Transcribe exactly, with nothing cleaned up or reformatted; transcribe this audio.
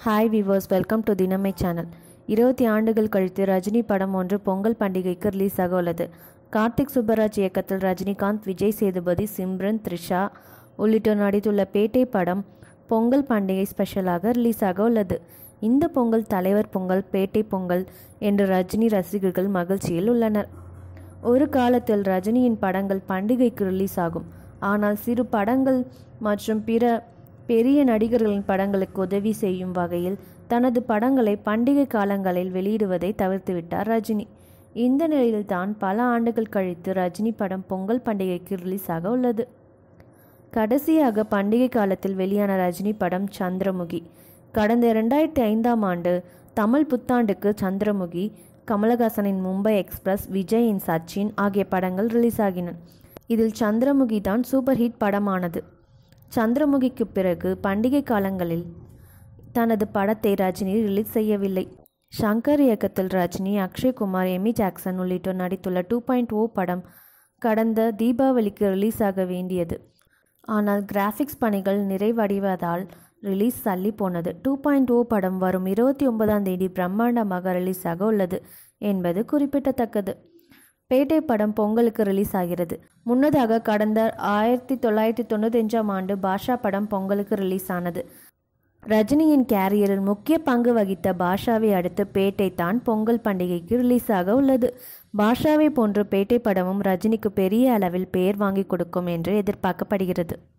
Hi viewers, welcome to தினமை channel. இருபத்தி ஆண்டுகள் கழித்து ரஜினி படம் ஒன்று பொங்கல் பண்டிகைக்கு ரிலீஸ் ஆக உள்ளது. கார்த்திக் சுப்பராஜ் இயக்கத்தில் ரஜினிகாந்த், விஜய் சேதுபதி, சிம்ரன், த்ரிஷா உள்ளிட்டோர் நடித்துள்ள பேட்டை படம் பொங்கல் பண்டிகை ஸ்பெஷலாக ரிலீஸ் ஆக உள்ளது. இந்த பொங்கல் தலைவர் பொங்கல், பேட்டை பொங்கல் என்று ரஜினி ரசிகர்கள் மகிழ்ச்சியில் உள்ளனர். ஒரு காலத்தில் ரஜினியின் படங்கள் பண்டிகைக்கு ரிலீஸ் ஆகும். ஆனால் சிறு படங்கள் மற்றும் பிற பெரிய நடிகர்களின் படங்களுக்கு உதவி செய்யும் வகையில் தனது படங்களை பண்டிகை காலங்களில் வெளியிடுவதை தவிர்த்துவிட்டார் ரஜினி. இந்த நிலையில்தான் பல ஆண்டுகள் கழித்து ரஜினி படம் பொங்கல் பண்டிகைக்கு ரிலீஸ் ஆக உள்ளது. கடைசியாக பண்டிகை காலத்தில் வெளியான ரஜினி படம் சந்திரமுகி. கடந்த இரண்டாயிரத்தி ஐந்தாம் ஆண்டு தமிழ் புத்தாண்டுக்கு சந்திரமுகி, கமலஹாசனின் மும்பை எக்ஸ்பிரஸ், விஜயின் சச்சின் ஆகிய படங்கள் ரிலீஸ் ஆகின. இதில் சந்திரமுகி தான் சூப்பர் ஹிட் படமானது. சந்திரமுகிக்கு பிறகு பண்டிகை காலங்களில் தனது படத்தை ரஜினி ரிலீஸ் செய்யவில்லை. ஷங்கர் இயக்கத்தில் ரஜினி, அக்ஷய்குமார், எமி ஜாக்சன் உள்ளிட்டோர் நடித்துள்ள டூ பாயிண்ட் ஓ படம் கடந்த தீபாவளிக்கு ரிலீஸ் ஆக வேண்டியது. ஆனால் கிராஃபிக்ஸ் பணிகள் நிறைவடைவதால் ரிலீஸ் தள்ளி போனது. டூ பாயிண்ட் ஓ படம் வரும் இருபத்தி ஒன்பதாம் தேதி பிரம்மாண்டமாக ரிலீஸ் ஆக உள்ளது என்பது குறிப்பிடத்தக்கது. பேட்டை படம் பொங்கலுக்கு ரிலீஸ் ஆகிறது. முன்னதாக கடந்த ஆயிரத்தி தொள்ளாயிரத்தி தொண்ணூற்றி அஞ்சாம் ஆண்டு பாஷா படம் பொங்கலுக்கு ரிலீஸ் ஆனது. ரஜினியின் கேரியரில் முக்கிய பங்கு வகித்த பாஷாவை அடுத்து பேட்டை தான் பொங்கல் பண்டிகைக்கு ரிலீஸ் ஆக உள்ளது. பாஷாவை போன்று பேட்டை படமும் ரஜினிக்கு பெரிய அளவில் பெயர் வாங்கி கொடுக்கும் என்று எதிர்பார்க்கப்படுகிறது.